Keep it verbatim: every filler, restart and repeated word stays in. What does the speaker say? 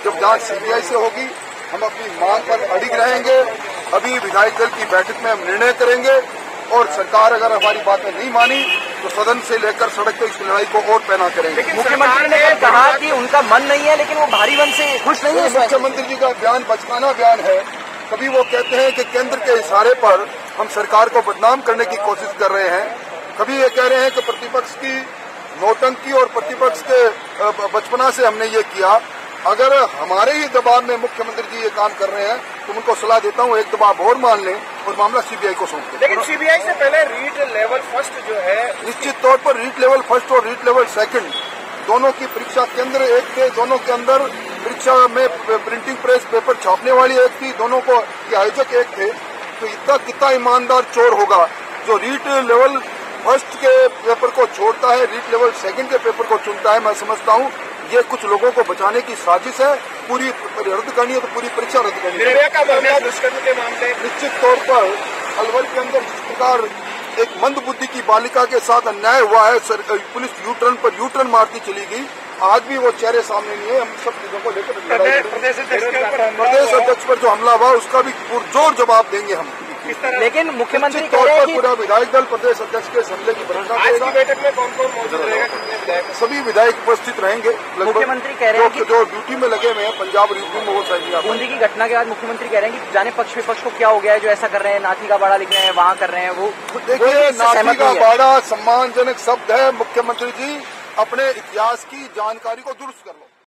जब जांच सीबीआई से होगी हम अपनी मांग पर अड़िग रहेंगे। अभी विधायक दल की बैठक में हम निर्णय करेंगे और सरकार अगर हमारी बातें नहीं मानी तो सदन से लेकर सड़क तक इस लड़ाई को और पैना करेंगे। मुख्यमंत्री ने कहा कि उनका मन नहीं है, लेकिन वो भारी वन से खुश नहीं है। मुख्यमंत्री जी का बयान बचकाना बयान है। कभी वो कहते हैं कि केंद्र के इशारे पर हम सरकार को बदनाम करने की कोशिश कर रहे हैं, कभी ये कह रहे हैं कि प्रतिपक्ष की नौटंकी और प्रतिपक्ष के बचपना से हमने ये किया। अगर हमारे ही दबाव में मुख्यमंत्री जी ये काम कर रहे हैं तो उनको सलाह देता हूँ एक दबाव और मान लें और मामला सीबीआई को सौंप दें। लेकिन सीबीआई से पहले रीट लेवल फर्स्ट जो है, निश्चित तौर पर रीट लेवल फर्स्ट और रीट लेवल सेकंड दोनों की परीक्षा केंद्र एक थे, दोनों के अंदर परीक्षा में प्रिंटिंग प्रेस पेपर छापने वाली एक थी, दोनों को आयोजक एक थे। तो इतना कितना ईमानदार चोर होगा जो रीट लेवल फर्स्ट के पेपर को छोड़ता है, रीट लेवल सेकंड के पेपर को चुनता है। मैं समझता हूँ ये कुछ लोगों को बचाने की साजिश है। पूरी रद्द करनी है तो पूरी परीक्षा रद्द करनी है। निर्भया का मामला, दुष्कर्म के मामले, निश्चित तौर पर अलवर के अंदर जिस प्रकार एक मंद बुद्धि की बालिका के साथ अन्याय हुआ है, पुलिस यू टर्न पर यू टर्न मारती चली गई, आज भी वो चेहरे सामने नहीं है। हम सब चीजों को लेकर प्रदेश अध्यक्ष पर जो हमला हुआ उसका भी पुरजोर जवाब देंगे हम। लेकिन मुख्यमंत्री तौर पर पूरा विधायक दल प्रदेश अध्यक्ष के हमले की भरोसा आज की बैठक में कौन कौन मौजूद रहेगा? सभी विधायक उपस्थित रहेंगे। मुख्यमंत्री कह रहे हैं कि जो ड्यूटी में लगे हुए हैं पंजाब यूपी में वो चाहिए। बूंदी की घटना के बाद मुख्यमंत्री कह रहे हैं कि जाने पक्ष विपक्ष को क्या हो गया है जो ऐसा कर रहे हैं, नाथी का बाड़ा लिख रहे हैं, वहाँ कर रहे हैं। वो देखिए, नाथी का बाड़ा सम्मानजनक शब्द है। मुख्यमंत्री जी अपने इतिहास की जानकारी को दुरुस्त कर लो।